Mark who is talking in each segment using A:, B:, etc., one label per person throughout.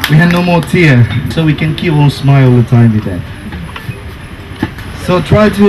A: We had no more tear, so we can keep on smile all the time with that. So try to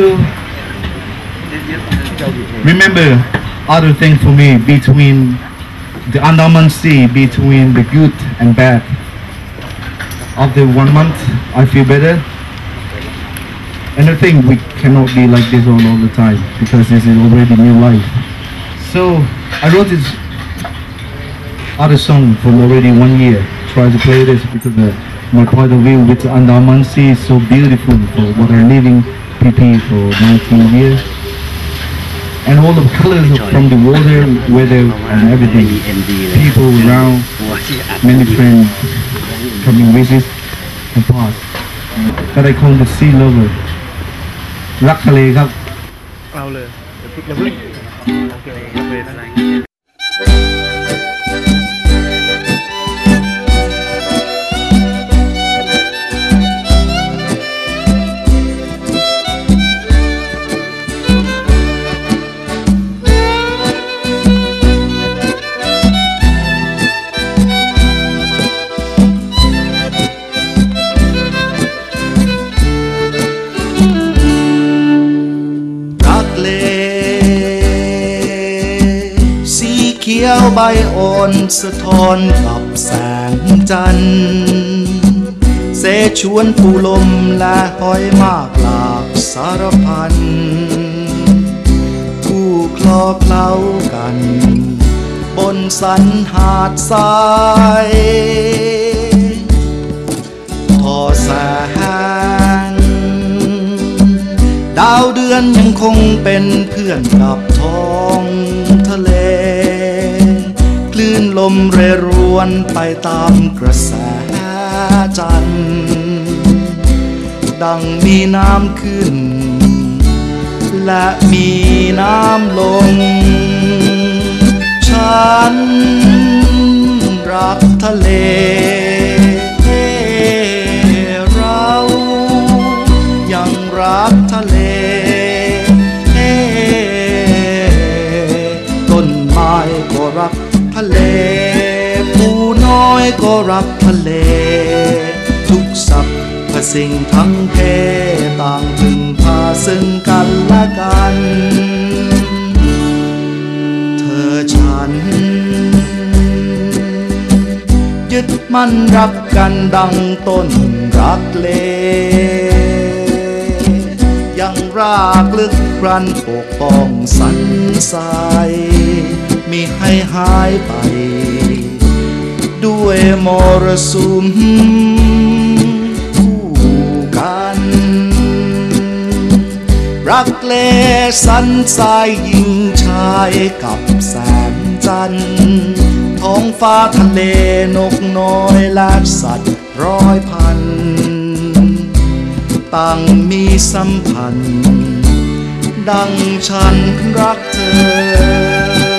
A: remember other thing for me between the Andaman Sea, between the good and bad. After 1 month, I feel better. And I think we cannot be like this all the time because this is already new life. So I wrote this other song from already 1 year. Try to play this because my point of view with the Andaman Sea is so beautiful for what are living PP for 19 years. And all the colors from the water, weather and everything. People around, many friends coming visit and pass. That I call the sea lover. รักทะเลครับเอาเลยอย่าพึ่งโอเคอะไร เขียวใบอ่อนสะท้อนกับแสงจันทร์เสฉวนปูลมและหอยมากหลากสารพันคู่คลอเคล้ากันบนสันหาดทรายทอแสงดาวเดือนยังคงเป็นเพื่อนกับท้องทะเลคลื่นลมเรรวนไปตามกระแสจันทร์ดังมีน้ำขึ้นและมีน้ำลงฉันรักทะเลเรายังรักทะเลต้นไม้ก็รักทะเลปูน้อยก็รักทะเลทุกสรรพสิ่งทั้งเพต่างพึ่งพาซึ่งกันและกันเธอฉันยึดมั่นรักกันดังต้นรักเลยังรากลึกพรันปกป้องสันทรายมิให้หายไปด้วยมรสุมคู่กันรักเลสันทรายยิ่งชายกับแสงจันทร์ท้องฟ้าทะเลนกน้อยและสัตว์ร้อยพันต่างมีสัมพันธ์ดังฉันรักเธอ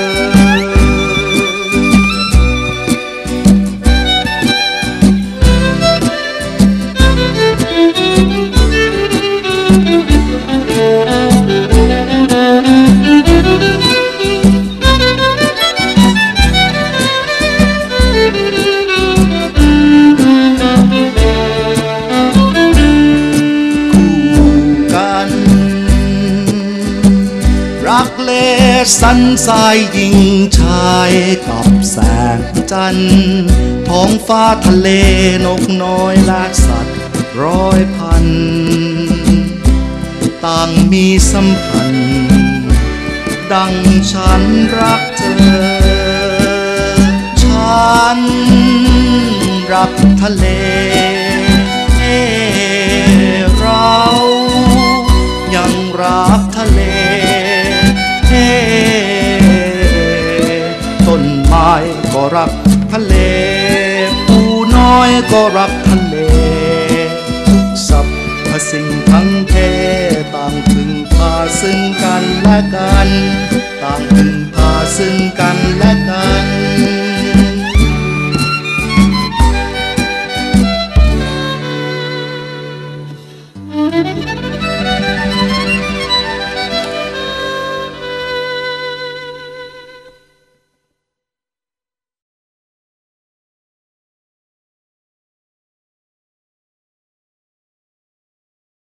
A: สันทรายยิ่งชายกับแสงจันทร์ท้องฟ้าทะเลนกน้อยและสัตว์ร้อยพันต่างมีสัมพันธ์ดังฉันรักเธอฉันรักทะเลเรายังรักทะเลต้นไม้ก็รักทะเลปูน้อยก็รักทะเลทุกสรรพสิ่งทั้งเพต่างพึ่งพาซึ่งกันและกันต่างพึ่งพาซึ่งกันและกัน